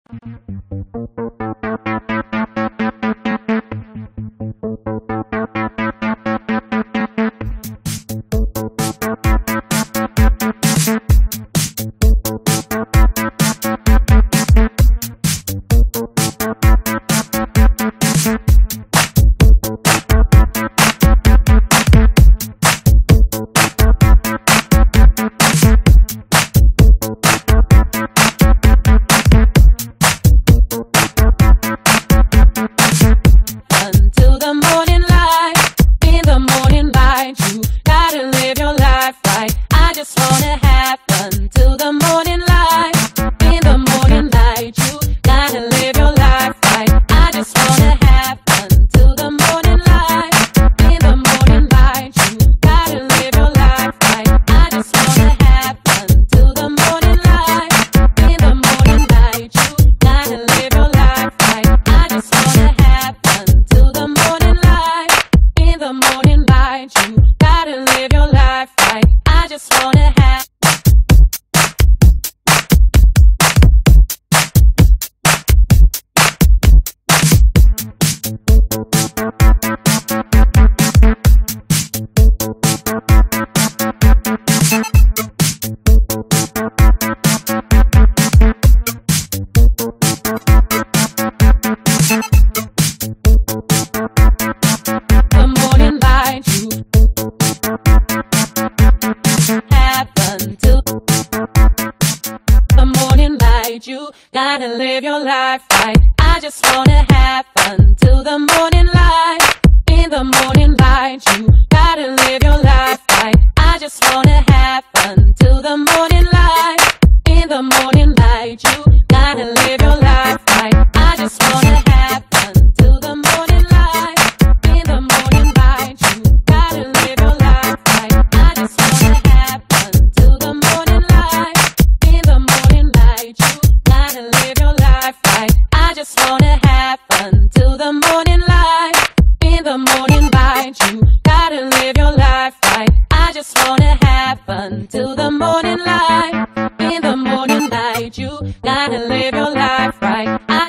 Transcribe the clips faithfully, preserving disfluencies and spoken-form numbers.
Gotta live your life right. I just wanna have fun till the morning light. In the morning light, you gotta live your life right. I just wanna have fun till the morning light. In the morning light, you gotta live your life right. I just wanna have fun till the morning light. In the morning light, you gotta live your life right. I just wanna have fun till the morning light. In the morning light, you gotta live your life right. I just wanna have fun till the morning light. In the morning light, you gotta live your life right. I just wanna have fun till the morning light. In the morning light, you gotta live your life right. I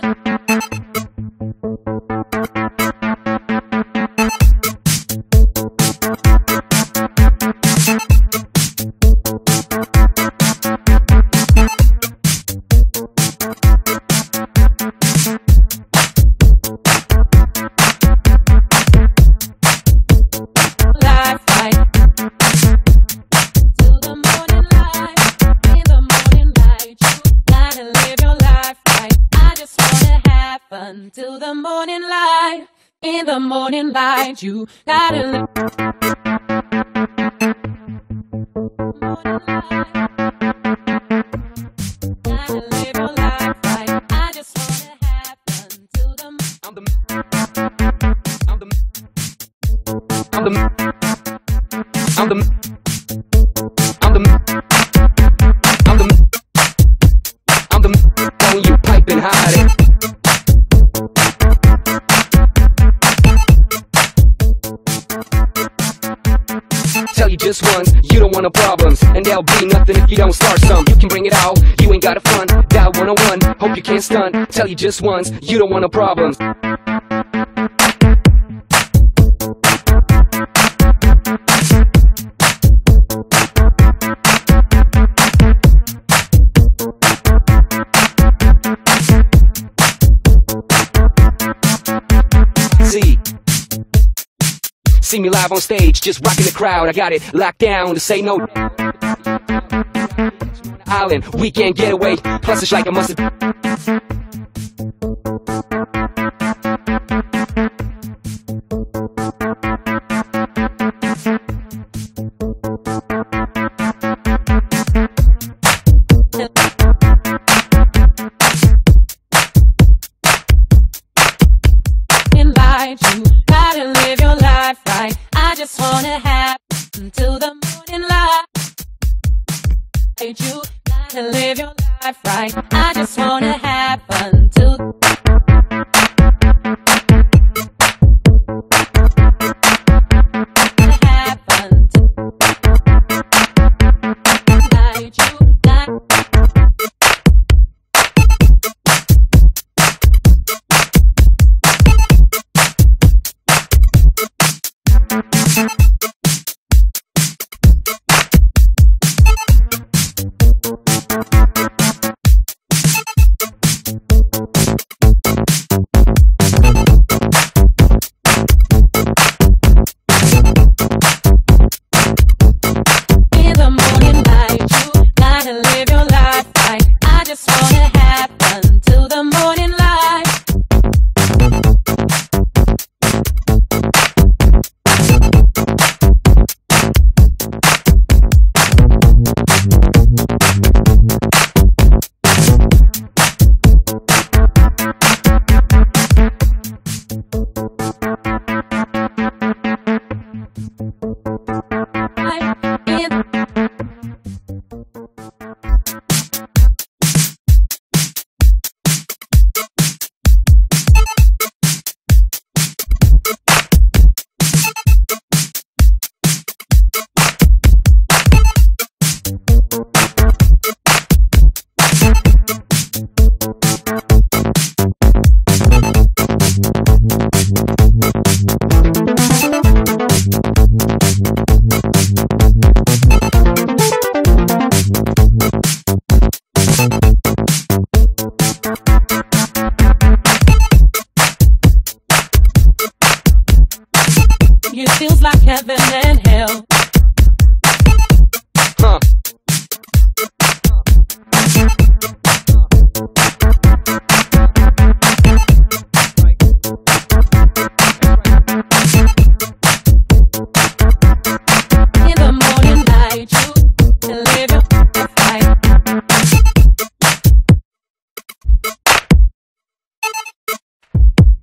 till the morning light. In the morning light, you gotta live. Gotta live your life right. I just wanna have fun till the. I'm the. I'm the. I'm the. I'm the. I'm the. I'm the. I'm the. When you piping hard. Tell you just once, you don't want no problems, and there'll be nothing if you don't start some. You can bring it out, you ain't got a front. Dial one oh one, hope you can't stunt. Tell you just once, you don't want no problems. See See me live on stage, just rocking the crowd. I got it locked down to say no. Island, weekend getaway. Plus it's like I must have. You gotta live your life right. I just wanna have until the morning light. You gotta live your life right. I just wanna have fun till have fun till night. You got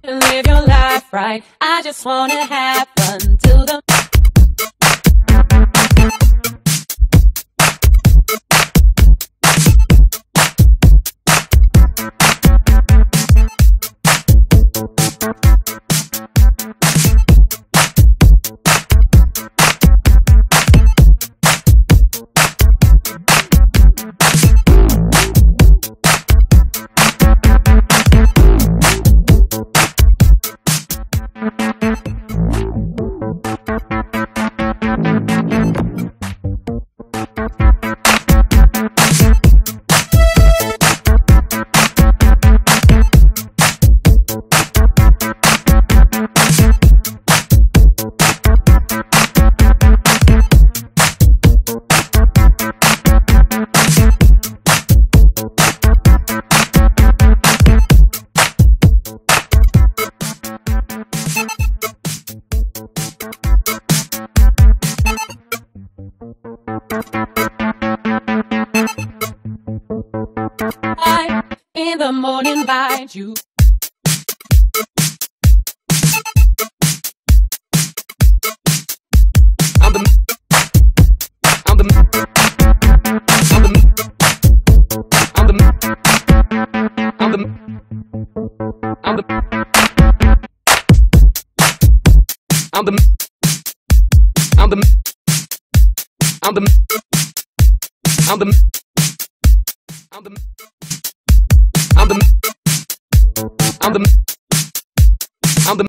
Live your life right. I just wanna have fun till the in the morning find you. I'm the I'm the I'm the I'm the I'm the I'm the I'm the I'm the I'm the I'm the I'm the I'm the I'm the